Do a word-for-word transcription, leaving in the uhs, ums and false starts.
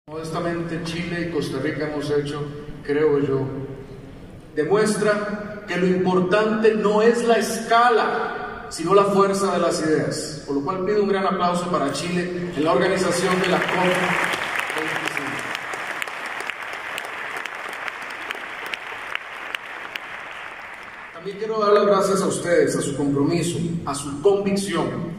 Modestamente, Chile y Costa Rica hemos hecho, creo yo, demuestra que lo importante no es la escala, sino la fuerza de las ideas. Por lo cual pido un gran aplauso para Chile en la organización de la COP veinticinco. También quiero dar las gracias a ustedes, a su compromiso, a su convicción,